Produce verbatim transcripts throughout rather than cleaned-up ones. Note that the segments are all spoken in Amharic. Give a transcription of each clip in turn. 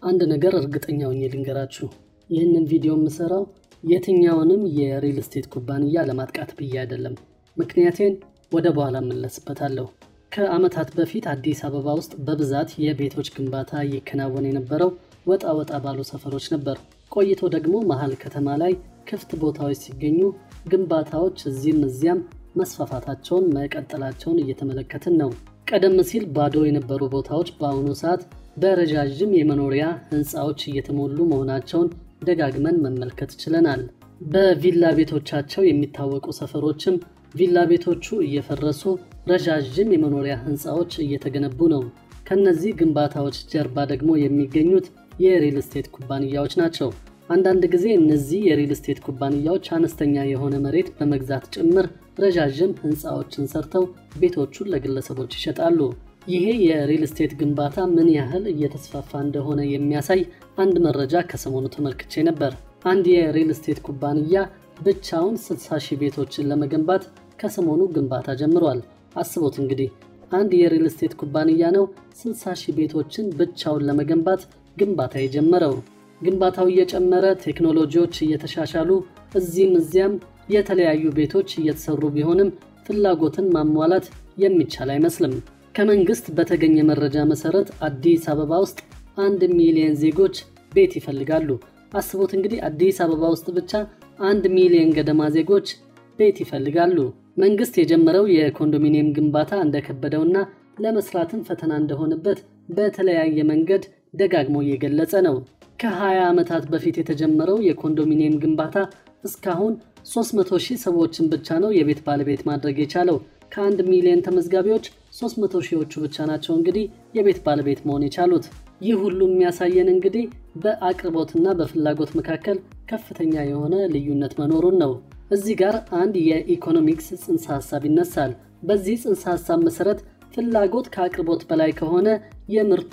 አንድ ነገር እርግጠኛ ሆኜ ልንገራችሁ ይህንን ቪዲዮ የምሰራው የትኛውንም የሪል ስቴት ኩባንያ ለማጥቃት ብዬ አይደለም ምክንያቱም ወደ በኋላ መለስበታለሁ ከአመታት በፊት አዲስ አበባ ውስጥ በብዛት የቤቶች ግንባታ ይከናወን የነበረው ወጣ ወጣ ባሉ ሰፈሮች ነበር ቆይቶ ደግሞ መሃል ከተማ ላይ ክፍት ቦታዎች ሲገኙ ግንባታዎች እዚህም እዚያም መስፋፋታቸውን መቀጠላቸውን እየተመለከትን ነው ቀደም ሲል ባዶ የነበሩ ቦታዎች በአሁኑ ሰዓት በረጃጅም የመኖሪያ ህንጻዎች እየተሞሉ መሆናቸውን ደጋግመን መመልከት ችለናል በቪላ ቤቶቻቸው የሚታወቁ ሰፈሮችም ቪላ ቤቶቹ እየፈረሱ ረጃጅም የመኖሪያ ህንጻዎች እየተገነቡ ነው ከነዚህ ግንባታዎች ጀርባ ደግሞ የሚገኙት የሪል ስቴት ኩባንያዎች ናቸው አንዳንድ ጊዜ እነዚህ የሪል ስቴት ኩባንያዎች አነስተኛ የሆነ መሬት በመግዛት ጭምር ረጃጅም ህንጻዎችን ሰርተው ቤቶቹን ለግለሰቦች ይሸጣሉ ይሄ የሪል ስቴት ግንባታ ምን ያህል እየተስፋፋ እንደሆነ የሚያሳይ አንድ መረጃ ከሰሞኑ ተመልክቼ ነበር አንድ የሪል ስቴት ኩባንያ ብቻውን ስልሳ ሺህ ቤቶችን ለመገንባት ከሰሞኑ ግንባታ ጀምሯል አስቡት እንግዲህ አንድ የሪል ስቴት ኩባንያ ነው ስልሳ ሺህ ቤቶችን ብቻውን ለመገንባት ግንባታ የጀመረው ግንባታው እየጨመረ ቴክኖሎጂዎች እየተሻሻሉ እዚህም እዚያም የተለያዩ ቤቶች እየተሰሩ ቢሆንም ፍላጎትን ማሟላት የሚቻል አይመስልም ከመንግስት በተገኘ መረጃ መሰረት አዲስ አበባ ውስጥ አንድ ሚሊዮን ዜጎች ቤት ይፈልጋሉ አስቡት እንግዲህ አዲስ አበባ ውስጥ ብቻ አንድ ሚሊዮን ገደማ ዜጎች ቤት ይፈልጋሉ መንግስት የጀመረው የኮንዶሚኒየም ግንባታ እንደከበደውና ለመስራትም ፈተና እንደሆነበት በተለያየ መንገድ ደጋግሞ እየገለጸ ነው ከ20 ዓመታት በፊት የተጀመረው የኮንዶሚኒየም ግንባታ እስካሁን ሶስት መቶ ሺህ ሰዎችን ብቻ ነው የቤት ባለቤት ማድረግ የቻለው ከአንድ ሚሊዮን ተመዝጋቢዎች ሶስት መቶ ሺዎቹ ብቻ ናቸው እንግዲህ የቤት ባለቤት መሆን የቻሉት ይህ ሁሉ የሚያሳየን እንግዲህ በአቅርቦትና በፍላጎት መካከል ከፍተኛ የሆነ ልዩነት መኖሩን ነው እዚህ ጋር አንድ የኢኮኖሚክስ ጽንሰ ሐሳብ ይነሳል በዚህ ጽንሰ ሐሳብ መሰረት ፍላጎት ከአቅርቦት በላይ ከሆነ የምርቱ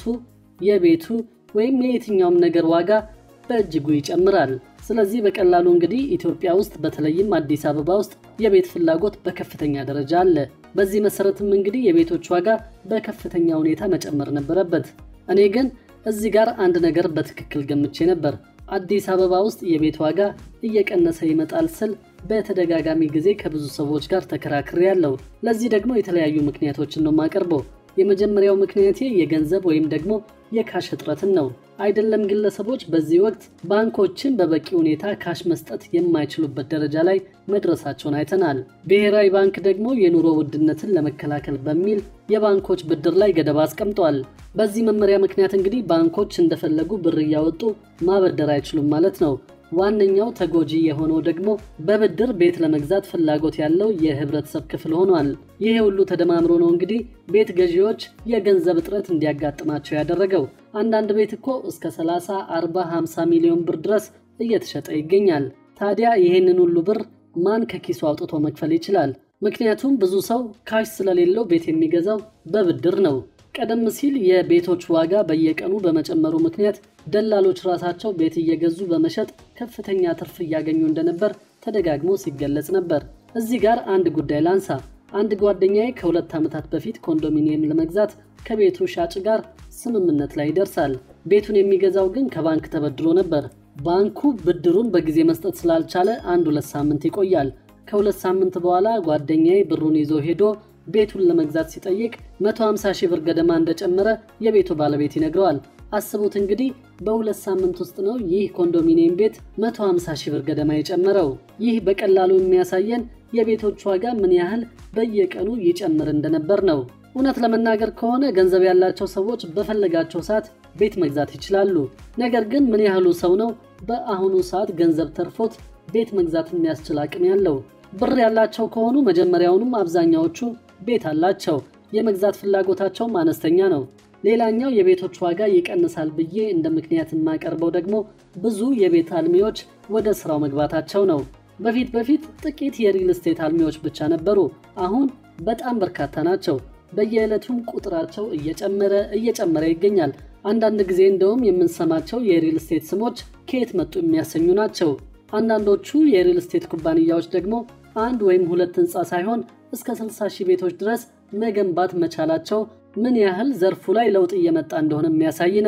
የቤቱ ወይም የየትኛውም ነገር ዋጋ በእጅጉ ይጨምራል ስለዚህ በቀላሉ እንግዲህ ኢትዮጵያ ውስጥ በተለይም አዲስ አበባ ውስጥ የቤት ፍላጎት በከፍተኛ ደረጃ አለ በዚህ መሰረትም እንግዲህ የቤቶች ዋጋ በከፍተኛ ሁኔታ መጨመር ነበረበት እኔ ግን እዚህ ጋር አንድ ነገር በትክክል ገምቼ ነበር አዲስ አበባ ውስጥ የቤት ዋጋ እየቀነሰ ይመጣል ስል በተደጋጋሚ ጊዜ ከብዙ ሰዎች ጋር ተከራክሬያለሁ ለዚህ ደግሞ የተለያዩ ምክንያቶችን ነው ማቀርበው የመጀመሪያው ምክንያቴ የገንዘብ ወይም ደግሞ የካሽ እጥረትን ነው አይደለም ግለሰቦች በዚህ ወቅት ባንኮችን በበቂ ሁኔታ ካሽ መስጠት የማይችሉበት ደረጃ ላይ መድረሳቸውን አይተናል ብሔራዊ ባንክ ደግሞ የኑሮ ውድነትን ለመከላከል በሚል የባንኮች ብድር ላይ ገደብ አስቀምጧል በዚህ መመሪያ ምክንያት እንግዲህ ባንኮች እንደፈለጉ ብር ያወጡ ማበደር አይችሉም ማለት ነው ዋነኛው ተጎጂ የሆነው ደግሞ በብድር ቤት ለመግዛት ፍላጎት ያለው የህብረተሰብ ክፍል ሆኗል ይሄ ሁሉ ተደማምሮ ነው እንግዲህ ቤት ገዢዎች የገንዘብ እጥረት እንዲያጋጥማቸው ያደረገው አንዳንድ ቤት እኮ እስከ ሰላሳ አርባ ሃምሳ ሚሊዮን ብር ድረስ እየተሸጠ ይገኛል ታዲያ ይሄንን ሁሉ ብር ማን ከኪሱ አውጥቶ መክፈል ይችላል ምክንያቱም ብዙ ሰው ካሽ ስለሌለው ቤት የሚገዛው በብድር ነው ቀደም ሲል የቤቶች ዋጋ በየቀኑ በመጨመሩ ምክንያት ደላሎች ራሳቸው ቤት እየገዙ በመሸጥ ከፍተኛ ትርፍ ያገኙ እንደነበር ተደጋግሞ ሲገለጽ ነበር እዚህ ጋር አንድ ጉዳይ ላንሳ አንድ ጓደኛዬ ከሁለት ዓመታት በፊት ኮንዶሚኒየም ለመግዛት ከቤቱ ሻጭ ጋር ስምምነት ላይ ይደርሳል ቤቱን የሚገዛው ግን ከባንክ ተበድሮ ነበር ባንኩ ብድሩን በጊዜ መስጠት ስላልቻለ አንድ ሁለት ሳምንት ይቆያል ከሁለት ሳምንት በኋላ ጓደኛዬ ብሩን ይዞ ሄዶ ቤቱን ለመግዛት ሲጠይቅ መቶ ሃምሳ ሺህ ብር ገደማ እንደጨመረ የቤቱ ባለቤት ይነግረዋል አስቡት እንግዲህ በሁለት ሳምንት ውስጥ ነው ይህ ኮንዶሚኒየም ቤት መቶ ሃምሳ ሺህ ብር ገደማ የጨመረው ይህ በቀላሉ የሚያሳየን የቤቶች ዋጋ ምን ያህል በየቀኑ ይጨምር እንደነበር ነው እውነት ለመናገር ከሆነ ገንዘብ ያላቸው ሰዎች በፈለጋቸው ሰዓት ቤት መግዛት ይችላሉ ነገር ግን ምን ያህሉ ሰው ነው በአሁኑ ሰዓት ገንዘብ ተርፎት ቤት መግዛት የሚያስችል አቅም ያለው ብር ያላቸው ከሆኑ መጀመሪያውንም አብዛኛዎቹ ቤት አላቸው የመግዛት ፍላጎታቸው አነስተኛ ነው ሌላኛው የቤቶች ዋጋ ይቀንሳል ብዬ እንደ ምክንያት ማቀርበው ደግሞ ብዙ የቤት አልሚዎች ወደ ስራው መግባታቸው ነው በፊት በፊት ጥቂት የሪል ስቴት አልሚዎች ብቻ ነበሩ አሁን በጣም በርካታ ናቸው በየዕለቱም ቁጥራቸው እየጨመረ እየጨመረ ይገኛል አንዳንድ ጊዜ እንደውም የምንሰማቸው የሪል ስቴት ስሞች ከየት መጡ የሚያሰኙ ናቸው አንዳንዶቹ የሪል ስቴት ኩባንያዎች ደግሞ አንድ ወይም ሁለት ህንጻ ሳይሆን እስከ ስልሳ ሺህ ቤቶች ድረስ መገንባት መቻላቸው ምን ያህል ዘርፉ ላይ ለውጥ እየመጣ እንደሆነ የሚያሳይ ነው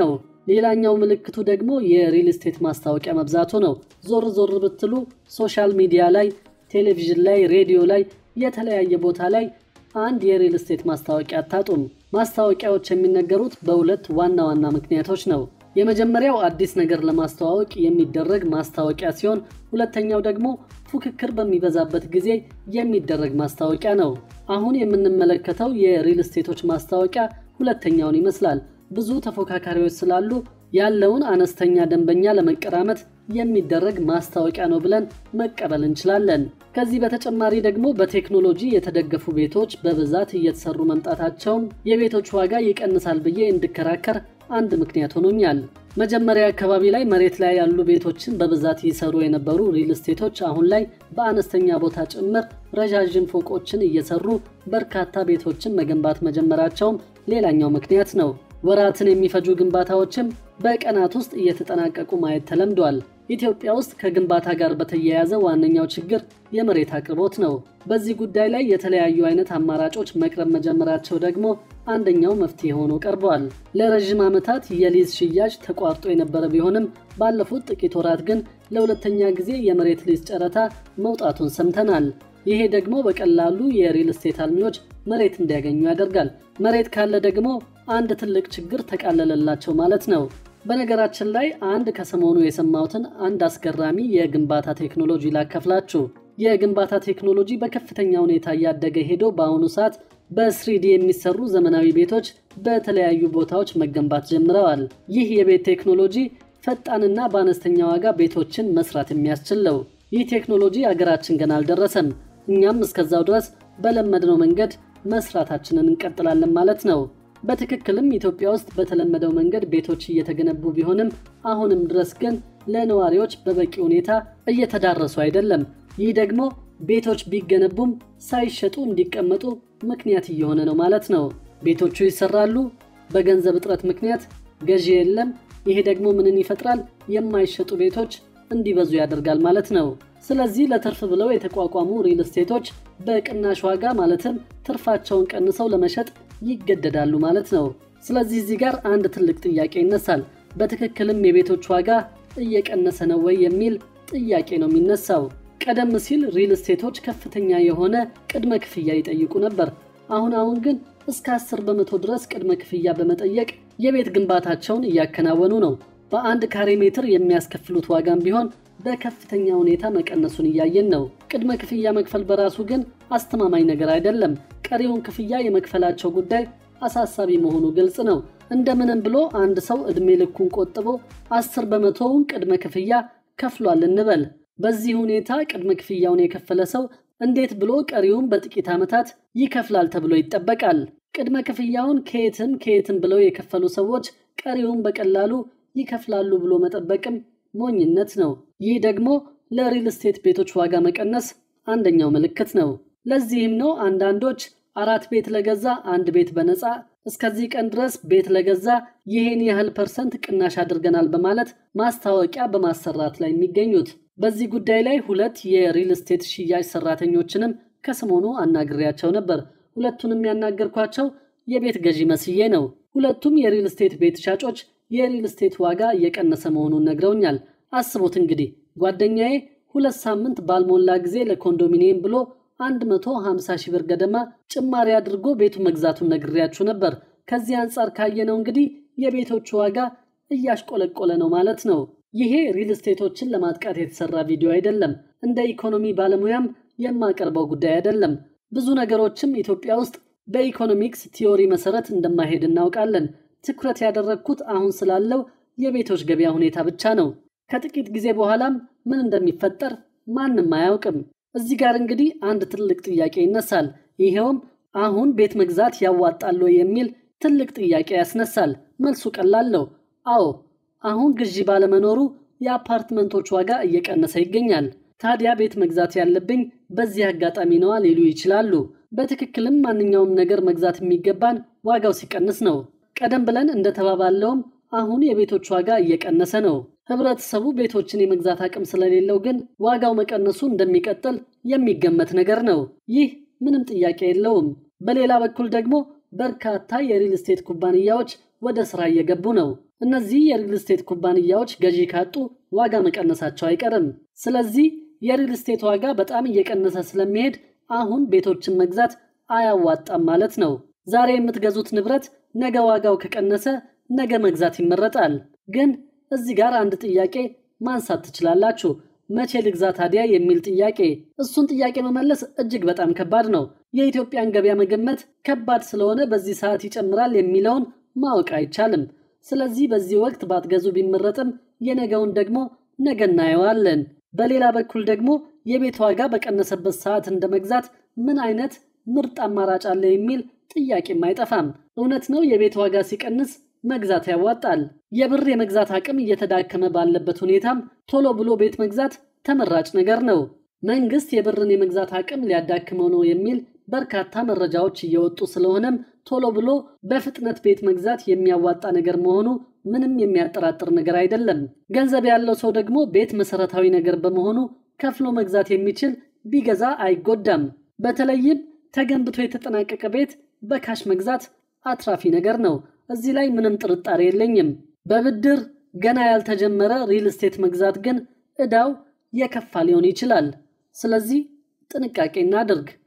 ሌላኛው ምልክቱ ደግሞ የሪል ስቴት ማስታወቂያ መብዛቱ ነው። ዞር ዞር ብትሉ ሶሻል ሚዲያ ላይ፣ ቴሌቪዥን ላይ፣ ሬዲዮ ላይ፣ የተለያየ ቦታ ላይ አንድ የሪል ስቴት ማስታወቂያ አታጡም። ማስታወቂያዎች የሚነገሩት በሁለት ዋና ዋና ምክንያቶች ነው። የመጀመሪያው አዲስ ነገር ለማስተዋወቅ የሚደረግ ማስታወቂያ ሲሆን ሁለተኛው ደግሞ ፉክክር በሚበዛበት ጊዜ የሚደረግ ማስታወቂያ ነው። አሁን የምንመለከተው የሪል ስቴቶች ማስታወቂያ ሁለተኛውን ይመስላል። ብዙ ተፎካካሪዎች ስላሉ ያለውን አነስተኛ ደንበኛ ለመቀራመት የሚደረግ ማስታወቂያ ነው ብለን መቀበል እንችላለን። ከዚህ በተጨማሪ ደግሞ በቴክኖሎጂ የተደገፉ ቤቶች በብዛት እየተሰሩ መምጣታቸው የቤቶች ዋጋ ይቀንሳል ብዬ እንድከራከር አንድ ምክንያት ሆኖኛል። መጀመሪያ አካባቢ ላይ መሬት ላይ ያሉ ቤቶችን በብዛት ይሰሩ የነበሩ ሪል ስቴቶች አሁን ላይ በአነስተኛ ቦታ ጭምር ረዣዥም ፎቆችን እየሰሩ በርካታ ቤቶችን መገንባት መጀመራቸውም ሌላኛው ምክንያት ነው። ወራትን የሚፈጁ ግንባታዎችም በቀናት ውስጥ እየተጠናቀቁ ማየት ተለምዷል። ኢትዮጵያ ውስጥ ከግንባታ ጋር በተያያዘ ዋነኛው ችግር የመሬት አቅርቦት ነው። በዚህ ጉዳይ ላይ የተለያዩ አይነት አማራጮች መቅረብ መጀመራቸው ደግሞ አንደኛው መፍትሄ ሆኖ ቀርቧል። ለረጅም ዓመታት የሊዝ ሽያጭ ተቋርጦ የነበረ ቢሆንም ባለፉት ጥቂት ወራት ግን ለሁለተኛ ጊዜ የመሬት ሊዝ ጨረታ መውጣቱን ሰምተናል። ይሄ ደግሞ በቀላሉ የሪል ስቴት አልሚዎች መሬት እንዲያገኙ ያደርጋል። መሬት ካለ ደግሞ አንድ ትልቅ ችግር ተቃለለላቸው ማለት ነው። በነገራችን ላይ አንድ ከሰሞኑ የሰማሁትን አንድ አስገራሚ የግንባታ ቴክኖሎጂ ላካፍላችሁ። የግንባታ ቴክኖሎጂ በከፍተኛ ሁኔታ እያደገ ሄዶ በአሁኑ ሰዓት በስሪዲ የሚሰሩ ዘመናዊ ቤቶች በተለያዩ ቦታዎች መገንባት ጀምረዋል። ይህ የቤት ቴክኖሎጂ ፈጣንና በአነስተኛ ዋጋ ቤቶችን መስራት የሚያስችል ነው። ይህ ቴክኖሎጂ አገራችን ገና አልደረሰም። እኛም እስከዛው ድረስ በለመድነው መንገድ መስራታችንን እንቀጥላለን ማለት ነው። በትክክልም ኢትዮጵያ ውስጥ በተለመደው መንገድ ቤቶች እየተገነቡ ቢሆንም አሁንም ድረስ ግን ለነዋሪዎች በበቂ ሁኔታ እየተዳረሱ አይደለም። ይህ ደግሞ ቤቶች ቢገነቡም ሳይሸጡ እንዲቀመጡ ምክንያት እየሆነ ነው ማለት ነው። ቤቶቹ ይሰራሉ፣ በገንዘብ እጥረት ምክንያት ገዢ የለም። ይሄ ደግሞ ምንን ይፈጥራል? የማይሸጡ ቤቶች እንዲበዙ ያደርጋል ማለት ነው። ስለዚህ ለትርፍ ብለው የተቋቋሙ ሪል ስቴቶች በቅናሽ ዋጋ ማለትም ትርፋቸውን ቀንሰው ለመሸጥ ይገደዳሉ ማለት ነው። ስለዚህ እዚህ ጋር አንድ ትልቅ ጥያቄ ይነሳል። በትክክልም የቤቶች ዋጋ እየቀነሰ ነው ወይ የሚል ጥያቄ ነው የሚነሳው። ቀደም ሲል ሪል ስቴቶች ከፍተኛ የሆነ ቅድመ ክፍያ ይጠይቁ ነበር። አሁን አሁን ግን እስከ አስር በመቶ ድረስ ቅድመ ክፍያ በመጠየቅ የቤት ግንባታቸውን እያከናወኑ ነው። በአንድ ካሬ ሜትር የሚያስከፍሉት ዋጋም ቢሆን በከፍተኛ ሁኔታ መቀነሱን እያየን ነው። ቅድመ ክፍያ መክፈል በራሱ ግን አስተማማኝ ነገር አይደለም። ቀሪውን ክፍያ የመክፈላቸው ጉዳይ አሳሳቢ መሆኑ ግልጽ ነው። እንደምንም ብሎ አንድ ሰው እድሜ ልኩን ቆጥቦ አስር በመቶውን ቅድመ ክፍያ ከፍሏል እንበል። በዚህ ሁኔታ ቅድመ ክፍያውን የከፈለ ሰው እንዴት ብሎ ቀሪውን በጥቂት ዓመታት ይከፍላል ተብሎ ይጠበቃል? ቅድመ ክፍያውን ከየትም ከየትም ብለው የከፈሉ ሰዎች ቀሪውን በቀላሉ ይከፍላሉ ብሎ መጠበቅም ሞኝነት ነው። ይህ ደግሞ ለሪል ስቴት ቤቶች ዋጋ መቀነስ አንደኛው ምልክት ነው። ለዚህም ነው አንዳንዶች አራት ቤት ለገዛ አንድ ቤት በነፃ፣ እስከዚህ ቀን ድረስ ቤት ለገዛ ይሄን ያህል ፐርሰንት ቅናሽ አድርገናል በማለት ማስታወቂያ በማሰራት ላይ የሚገኙት። በዚህ ጉዳይ ላይ ሁለት የሪል ስቴት ሽያጭ ሰራተኞችንም ከሰሞኑ አናግሬያቸው ነበር። ሁለቱንም ያናገርኳቸው የቤት ገዢ መስዬ ነው። ሁለቱም የሪል ስቴት ቤት ሻጮች የሪል ስቴት ዋጋ እየቀነሰ መሆኑን ነግረውኛል። አስቡት እንግዲህ ጓደኛዬ ሁለት ሳምንት ባልሞላ ጊዜ ለኮንዶሚኒየም ብሎ አንድ መቶ ሃምሳ ሺህ ብር ገደማ ጭማሪ አድርጎ ቤቱ መግዛቱን ነግሬያችሁ ነበር። ከዚህ አንፃር ካየነው እንግዲህ የቤቶቹ ዋጋ እያሽቆለቆለ ነው ማለት ነው። ይሄ ሪል ስቴቶችን ለማጥቃት የተሰራ ቪዲዮ አይደለም። እንደ ኢኮኖሚ ባለሙያም የማቀርበው ጉዳይ አይደለም። ብዙ ነገሮችም ኢትዮጵያ ውስጥ በኢኮኖሚክስ ቲዮሪ መሰረት እንደማይሄድ እናውቃለን። ትኩረት ያደረግኩት አሁን ስላለው የቤቶች ገበያ ሁኔታ ብቻ ነው። ከጥቂት ጊዜ በኋላም ምን እንደሚፈጠር ማንም አያውቅም። እዚህ ጋር እንግዲህ አንድ ትልቅ ጥያቄ ይነሳል። ይሄውም አሁን ቤት መግዛት ያዋጣል የሚል ትልቅ ጥያቄ ያስነሳል። መልሱ ቀላል ነው። አዎ፣ አሁን ግዢ ባለመኖሩ የአፓርትመንቶች ዋጋ እየቀነሰ ይገኛል። ታዲያ ቤት መግዛት ያለብኝ በዚህ አጋጣሚ ነው ሊሉ ይችላሉ። በትክክልም ማንኛውም ነገር መግዛት የሚገባን ዋጋው ሲቀንስ ነው። ቀደም ብለን እንደተባባለውም አሁን የቤቶች ዋጋ እየቀነሰ ነው። ህብረተሰቡ ቤቶችን የመግዛት አቅም ስለሌለው ግን ዋጋው መቀነሱ እንደሚቀጥል የሚገመት ነገር ነው። ይህ ምንም ጥያቄ የለውም። በሌላ በኩል ደግሞ በርካታ የሪል ስቴት ኩባንያዎች ወደ ስራ እየገቡ ነው። እነዚህ የሪል ስቴት ኩባንያዎች ገዢ ካጡ ዋጋ መቀነሳቸው አይቀርም። ስለዚህ የሪል ስቴት ዋጋ በጣም እየቀነሰ ስለሚሄድ አሁን ቤቶችን መግዛት አያዋጣም ማለት ነው። ዛሬ የምትገዙት ንብረት ነገ ዋጋው ከቀነሰ ነገ መግዛት ይመረጣል። ግን እዚህ ጋር አንድ ጥያቄ ማንሳት ትችላላችሁ። መቼ ልግዛ ታዲያ የሚል ጥያቄ። እሱን ጥያቄ መመለስ እጅግ በጣም ከባድ ነው። የኢትዮጵያን ገበያ መገመት ከባድ ስለሆነ በዚህ ሰዓት ይጨምራል የሚለውን ማወቅ አይቻልም። ስለዚህ በዚህ ወቅት ባትገዙ ቢመረጥም የነገውን ደግሞ ነገ እናየዋለን። በሌላ በኩል ደግሞ የቤት ዋጋ በቀነሰበት ሰዓት እንደመግዛት ምን አይነት ምርጥ አማራጭ አለ የሚል ጥያቄም አይጠፋም። እውነት ነው፣ የቤት ዋጋ ሲቀንስ መግዛት ያዋጣል። የብር የመግዛት አቅም እየተዳከመ ባለበት ሁኔታም ቶሎ ብሎ ቤት መግዛት ተመራጭ ነገር ነው። መንግስት የብርን የመግዛት አቅም ሊያዳክመው ነው የሚል በርካታ መረጃዎች እየወጡ ስለሆነም ቶሎ ብሎ በፍጥነት ቤት መግዛት የሚያዋጣ ነገር መሆኑ ምንም የሚያጠራጥር ነገር አይደለም። ገንዘብ ያለው ሰው ደግሞ ቤት መሰረታዊ ነገር በመሆኑ ከፍሎ መግዛት የሚችል ቢገዛ አይጎዳም። በተለይም ተገንብቶ የተጠናቀቀ ቤት በካሽ መግዛት አትራፊ ነገር ነው። እዚህ ላይ ምንም ጥርጣሬ የለኝም። በብድር ገና ያልተጀመረ ሪል ስቴት መግዛት ግን እዳው የከፋ ሊሆን ይችላል። ስለዚህ ጥንቃቄ እናድርግ።